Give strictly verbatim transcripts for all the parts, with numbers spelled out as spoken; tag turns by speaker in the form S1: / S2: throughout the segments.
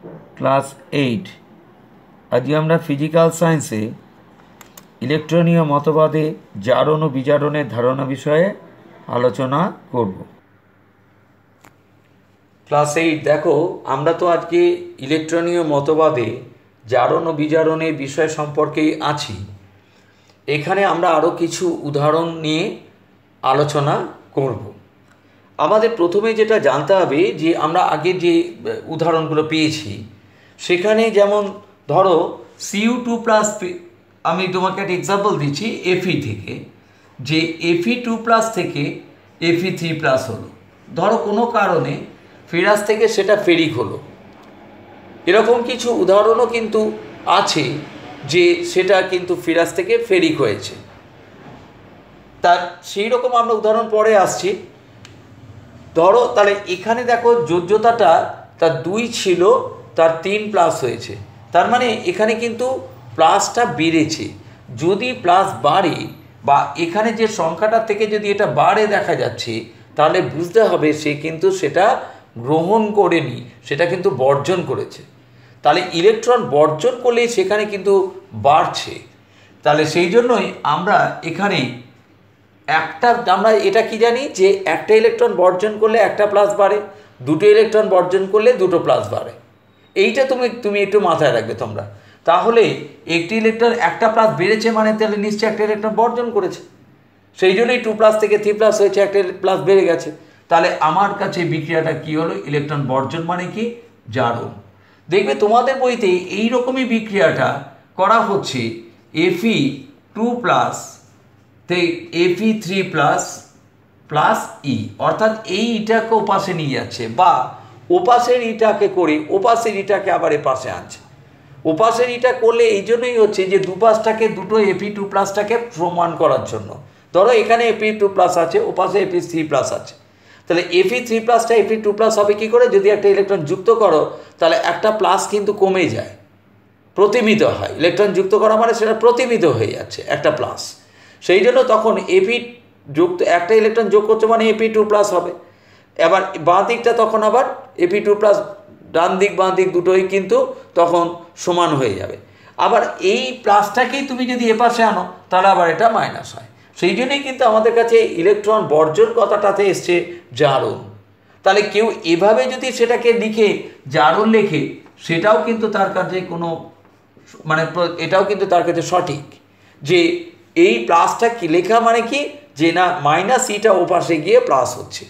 S1: Class eight. আজকে আমরা physical সায়েন্সে ইলেকট্রনীয় মতবাদে জারণ ও বিজারণের ধারণা বিষয়ে আলোচনা করব। ক্লাস এইট দেখো, আমরা তো আজকে ইলেকট্রনীয় মতবাদে জারণ ও বিজারণের বিষয় সম্পর্কেই আছি। এখানে আমরা আরও কিছু উদাহরণ নিয়ে আলোচনা করব। আমাদের প্রথমে যেটা জানতে হবে যে আমরা আগে যে উদাহরণগুলো পেয়েছি সেখানে যেমন ধরো সিইউ টু প্লাস, আমি তোমাকে একটা এক্সাম্পল দিচ্ছি এফই থেকে, যে এফই টু প্লাস থেকে এফই থ্রি প্লাস হলো। ধরো কোনো কারণে ফেরাস থেকে সেটা ফেরিক হলো। এরকম কিছু উদাহরণও কিন্তু আছে যে সেটা কিন্তু ফেরাস থেকে ফেরিক হয়েছে। তার সেই রকম আমরা উদাহরণ পরে আসছি। ধরো তাহলে এখানে দেখো যোজ্যতাটা তার দুই ছিল, তার তিন প্লাস হয়েছে, তার মানে এখানে কিন্তু প্লাসটা বেড়েছে। যদি প্লাস বাড়ে বা এখানে যে সংখ্যাটা থেকে যদি এটা বাড়ে দেখা যাচ্ছে, তাহলে বুঝতে হবে সে কিন্তু সেটা গ্রহণ করেনি, সেটা কিন্তু বর্জন করেছে। তাহলে ইলেকট্রন বর্জন করলেই সেখানে কিন্তু বাড়ছে। তাহলে সেই জন্যই আমরা এখানে একটা, আমরা এটা কি জানি যে একটা ইলেকট্রন বর্জন করলে একটা প্লাস বাড়ে, দুটো ইলেকট্রন বর্জন করলে দুটো প্লাস বাড়ে। এইটা তুমি তুমি একটু মাথায় রাখবে তোমরা। তাহলে একটি ইলেকট্রন একটা প্লাস বেড়েছে মানে তাহলে নিশ্চয়ই একটা ইলেকট্রন বর্জন করেছে। সেই জন্যই টু প্লাস থেকে থ্রি প্লাস হয়েছে, একটা প্লাস বেড়ে গেছে। তাহলে আমার কাছে বিক্রিয়াটা কি হলো? ইলেকট্রন বর্জন মানে কি? জারণ। দেখবে তোমাদের বইতে এইরকমই বিক্রিয়াটা করা হচ্ছে F E two plus F E three plus plus e, অর্থাৎ এই ইটাকে ওপাশে নিয়ে যাচ্ছে, বা ওপাশের ইটাকে করে ওপাশের ইটাকে আবার এপাশে আনছে। ওপাশের ইটা করলে এই জন্যই হচ্ছে যে দুপাশটাকে, দুটো এফি টু প্লাসটাকে প্রমাণ করার জন্য। ধরো এখানে এফি টু প্লাস আছে, ওপাশে এফি থ্রি প্লাস আছে, তাহলে এফি থ্রি প্লাসটা এফি টু প্লাস হবে কী করে? যদি একটা ইলেকট্রন যুক্ত করো তাহলে একটা প্লাস কিন্তু কমে যায়, প্রতিমিত হয়। ইলেকট্রন যুক্ত করা মানে সেটা প্রতিমিত হয়ে যাচ্ছে একটা প্লাস। সেই জন্য তখন এপি যুক্ত একটা ইলেকট্রন যোগ করছে মানে এপি টু প্লাস হবে। এবার বাঁ দিকটা তখন আবার এপি টু প্লাস, ডান দিক বাঁ দিক দুটোই কিন্তু তখন সমান হয়ে যাবে। আবার এই প্লাসটাকেই তুমি যদি এপাশে আনো তাহলে আবার এটা মাইনাস হয়। সেই জন্যই কিন্তু আমাদের কাছে ইলেকট্রন বর্জন কথাটাতে এসছে জারণ। তাহলে কেউ এভাবে যদি সেটাকে লিখে জারণ লেখে, সেটাও কিন্তু তার কাছে কোনো মানে এটাও কিন্তু তার কাছে সঠিক, যে এই প্লাসটা কি লেখা মানে কি, যে না মাইনাস ইটা ওপাশে গিয়ে প্লাস হচ্ছে।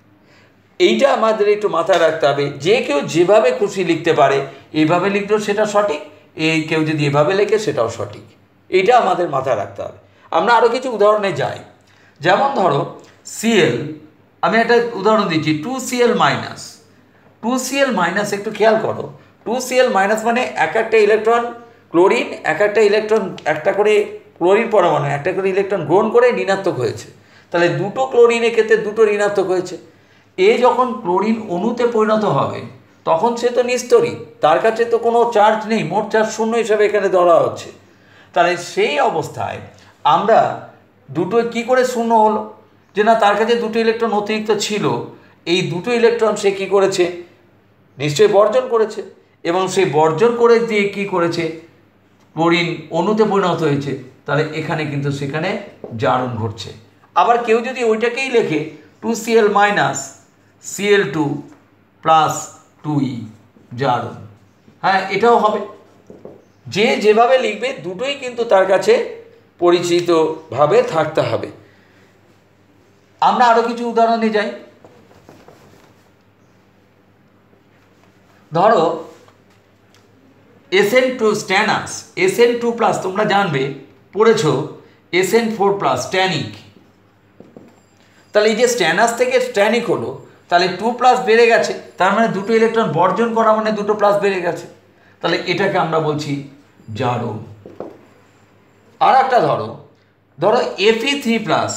S1: এইটা আমাদের একটু মাথায় রাখতে হবে। যে কেউ যেভাবে খুশি লিখতে পারে, এইভাবে লিখলেও সেটা সঠিক, এই কেউ যদি এভাবে লেখে সেটাও সঠিক। এইটা আমাদের মাথায় রাখতে হবে। আমরা আরও কিছু উদাহরণে যাই। যেমন ধরো সিএল, আমি একটা উদাহরণ দিচ্ছি, two C L minus. Two C L minus একটু খেয়াল করো, টু সিএল মাইনাস মানে এক একটা ইলেকট্রন ক্লোরিন, এক একটা ইলেকট্রন একটা করে ক্লোরিন পরমাণু একটা করে ইলেকট্রন গ্রহণ করে ঋণাত্মক হয়েছে। তাহলে দুটো ক্লোরিনের ক্ষেত্রে দুটো ঋণাত্মক হয়েছে। এ যখন ক্লোরিন অণুতে পরিণত হবে তখন সে তো নিস্তরিত, তার কাছে তো কোনো চার্জ নেই, মোট চার্জ শূন্য হিসাবে এখানে ধরা হচ্ছে। তাহলে সেই অবস্থায় আমরা দুটো কি করে শূন্য হলো? যে না, তার কাছে দুটো ইলেকট্রন অতিরিক্ত ছিল, এই দুটো ইলেকট্রন সে কী করেছে? নিশ্চয়ই বর্জন করেছে, এবং সেই বর্জন করে দিয়ে কী করেছে? ক্লোরিন অণুতে পরিণত হয়েছে। তাহলে এখানে কিন্তু সেখানে জারণ ঘটছে। আবার কেউ যদি ওইটাকেই লেখে two C L minus C L two plus two e, জারণ, হ্যাঁ এটাও হবে। যে যেভাবে লিখবে দুটোই কিন্তু তার কাছে পরিচিতভাবে থাকতে হবে। আমরা আরও কিছু উদাহরণে যাই। ধরো S N two stannous, S N two plus তোমরা জানবে পড়েছ, এসএন ফোর প্লাস স্ট্যানিক। তাহলে এই যে স্ট্যানাস থেকে স্ট্যানিক হলো, তাহলে টু প্লাস বেড়ে গেছে, তার মানে দুটো ইলেকট্রন বর্জন করা মানে দুটো প্লাস বেড়ে গেছে। তাহলে এটাকে আমরা বলছি জারণ। আর একটা ধরো, ধরো এফই থ্রি প্লাস,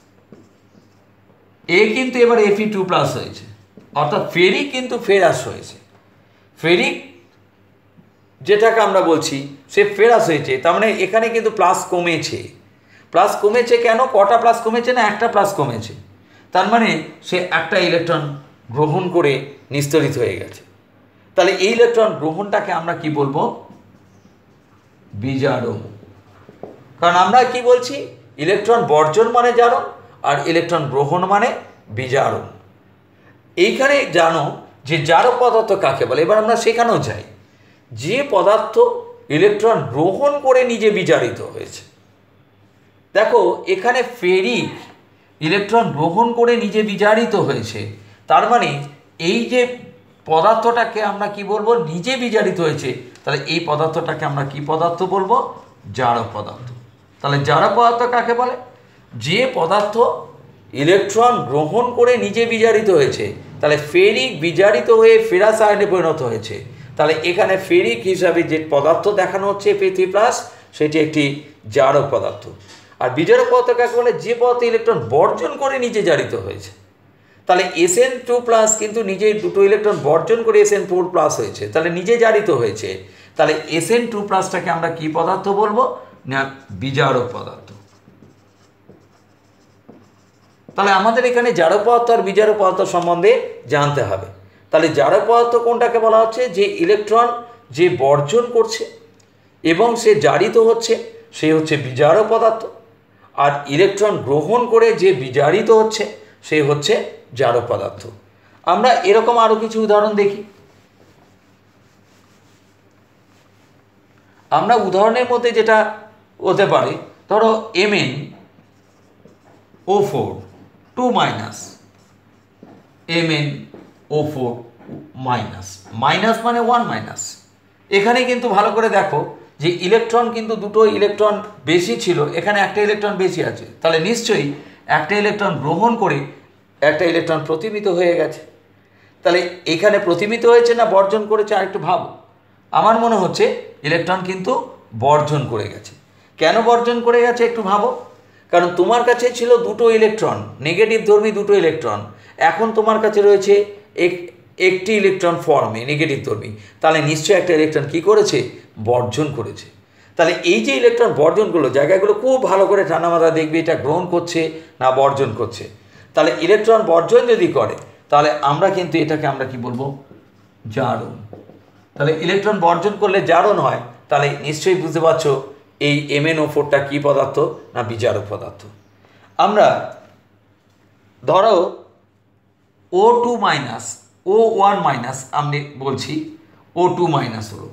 S1: এ কিন্তু এবার এফই টু প্লাস হয়েছে, অর্থাৎ ফেরিক কিন্তু ফেরাস হয়েছে। ফেরিক যেটাকে আমরা বলছি সে ফেরাস হয়েছে, তার মানে এখানে কিন্তু প্লাস কমেছে। প্লাস কমেছে কেন? কটা প্লাস কমেছে? না, একটা প্লাস কমেছে। তার মানে সে একটা ইলেকট্রন গ্রহণ করে নিস্তরিত হয়ে গেছে। তাহলে এই ইলেকট্রন গ্রহণটাকে আমরা কি বলবো? বিজারণ। কারণ আমরা কি বলছি, ইলেকট্রন বর্জন মানে জারণ আর ইলেকট্রন গ্রহণ মানে বিজারণ। এইখানে জানো যে জারক পদার্থ কাকে বলে। এবার আমরা সেখানেও যাই। যে পদার্থ ইলেকট্রন গ্রহণ করে নিজে বিজারিত হয়েছে, দেখো এখানে ফেরিক ইলেকট্রন গ্রহণ করে নিজে বিজারিত হয়েছে, তার মানে এই যে পদার্থটাকে আমরা কি বলবো, নিজে বিজারিত হয়েছে, তাহলে এই পদার্থটাকে আমরা কি পদার্থ বলবো? জারক পদার্থ। তাহলে জারক পদার্থ কাকে বলে? যে পদার্থ ইলেকট্রন গ্রহণ করে নিজে বিজারিত হয়েছে, তাহলে ফেরিক বিজারিত হয়ে ফেরাস আয়নে পরিণত হয়েছে, তাহলে এখানে ফেরিক হিসাবে যে পদার্থ দেখানো হচ্ছে পি থ্রি প্লাস, সেটি একটি জারক পদার্থ। আর বিজারক পদার্থ কাকে বলে? যে পদার্থ ইলেকট্রন বর্জন করে নিজে জারিত হয়েছে। তাহলে এস এন টু প্লাস কিন্তু নিজে দুটো ইলেকট্রন বর্জন করে এস এন ফোর প্লাস হয়েছে, তাহলে নিজে জারিত হয়েছে। তাহলে এস এন টু প্লাসটাকে আমরা কি পদার্থ বলবো? না, বিজারক পদার্থ। তাহলে আমাদের এখানে জারক পদার্থ আর বিজারক পদার্থ সম্বন্ধে জানতে হবে। তাহলে জারক পদার্থ কোনটাকে বলা হচ্ছে? যে ইলেকট্রন যে বর্জন করছে এবং সে জারিত হচ্ছে, সে হচ্ছে বিজারক পদার্থ। আর ইলেকট্রন গ্রহণ করে যে বিজারিত হচ্ছে, সে হচ্ছে জারক পদার্থ। আমরা এরকম আরো কিছু উদাহরণ দেখি। আমরা উদাহরণের মধ্যে যেটা হতে পারে, ধরো M N O four two minus, M N O four minus, minus মানে ওয়ান মাইনাস। এখানে কিন্তু ভালো করে দেখো যে ইলেকট্রন কিন্তু দুটো ইলেকট্রন বেশি ছিল, এখানে একটা ইলেকট্রন বেশি আছে, তাহলে নিশ্চয়ই একটা ইলেকট্রন গ্রহণ করে একটা ইলেকট্রন প্রতিমিত হয়ে গেছে। তাহলে এখানে প্রতিমিত হয়েছে না বর্জন করেছে? আর একটু ভাবো। আমার মনে হচ্ছে ইলেকট্রন কিন্তু বর্জন করে গেছে। কেন বর্জন করে গেছে একটু ভাবো। কারণ তোমার কাছে ছিল দুটো ইলেকট্রন, নেগেটিভ ধর্মী দুটো ইলেকট্রন, এখন তোমার কাছে রয়েছে এক একটি ইলেকট্রন ফর্মে নেগেটিভ ধর্মী, তাহলে নিশ্চয়ই একটা ইলেকট্রন কি করেছে? বর্জন করেছে। তাহলে এই যে ইলেকট্রন বর্জনগুলো, জায়গাগুলো খুব ভালো করে ঠান্ডা মাথা দেখবে, এটা গ্রহণ করছে না বর্জন করছে। তাহলে ইলেকট্রন বর্জন যদি করে, তাহলে আমরা কিন্তু এটাকে আমরা কি বলবো? জারণ। তাহলে ইলেকট্রন বর্জন করলে জারণ হয়, তাহলে নিশ্চয়ই বুঝতে পারছো এই এম এন ও ফোরটা কী পদার্থ? না, বিজারক পদার্থ। আমরা ধরো O two minus, O one minus আমি বলছি, ও টু মাইনাস হলো,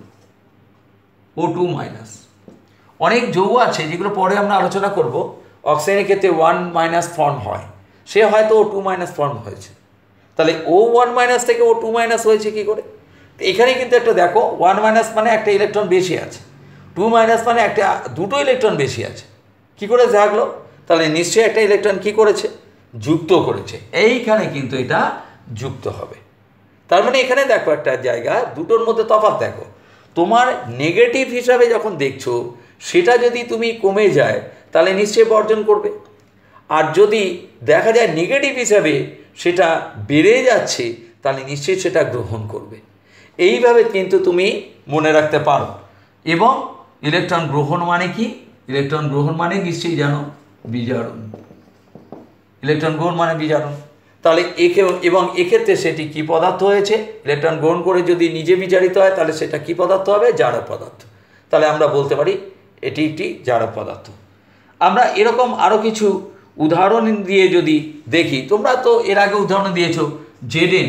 S1: ও টু মাইনাস। অনেক যৌগ আছে যেগুলো পরে আমরা আলোচনা করব, অক্সিজেনের ক্ষেত্রে ওয়ান মাইনাস ফর্ম হয়, সে হয়তো ও টু মাইনাস ফর্ম হয়েছে। তাহলে ও ওয়ান মাইনাস থেকে ও টু মাইনাস হয়েছে কী করে? এখানে কিন্তু একটা দেখো, ওয়ান মাইনাস মানে একটা ইলেকট্রন বেশি আছে, টু মাইনাস মানে একটা দুটো ইলেকট্রন বেশি আছে। কি করে থাকলো? তাহলে নিশ্চয়ই একটা ইলেকট্রন কি করেছে? যুক্ত করেছে। এইখানে কিন্তু এটা যুক্ত হবে। তার মানে এখানে দেখো একটা জায়গা, দুটোর মধ্যে তফাৎ দেখো। তোমার নেগেটিভ হিসাবে যখন দেখছো, সেটা যদি তুমি কমে যায়, তাহলে নিশ্চয়ই বর্জন করবে। আর যদি দেখা যায় নেগেটিভ হিসাবে সেটা বেড়ে যাচ্ছে, তাহলে নিশ্চয়ই সেটা গ্রহণ করবে। এইভাবে কিন্তু তুমি মনে রাখতে পারো। এবং ইলেকট্রন গ্রহণ মানে কি? ইলেকট্রন গ্রহণ মানে নিশ্চয়ই জানো, বিজারণ। ইলেকট্রন গ্রহণ মানে বিজারণ। তাহলে একে এবং এক্ষেত্রে সেটি কি পদার্থ হয়েছে? ইলেকট্রন গ্রহণ করে যদি নিজে বিজারিত হয়, তাহলে সেটা কি পদার্থ হবে? জারক পদার্থ। তাহলে আমরা বলতে পারি এটি একটি জারক পদার্থ। আমরা এরকম আরও কিছু উদাহরণ দিয়ে যদি দেখি, তোমরা তো এর আগে উদাহরণ দিয়েছো জেডেন,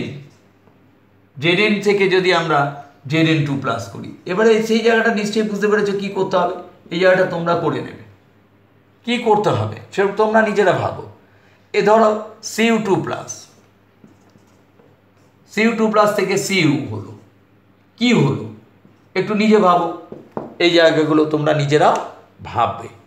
S1: জেডেন থেকে যদি আমরা জেডেন টু প্লাস করি, এবারে সেই জায়গাটা নিশ্চয়ই বুঝতে পেরেছো কী করতে হবে। এই জায়গাটা তোমরা করে নেবে। কি করতে হবে সেটা তোমরা নিজেরা ভাবো। এ ধরো C U two plus, C U two plus থেকে সিইউ হলো, কি হলো একটু নিজে ভাবো। এই জায়গাগুলো তোমরা নিজেরা ভাববে।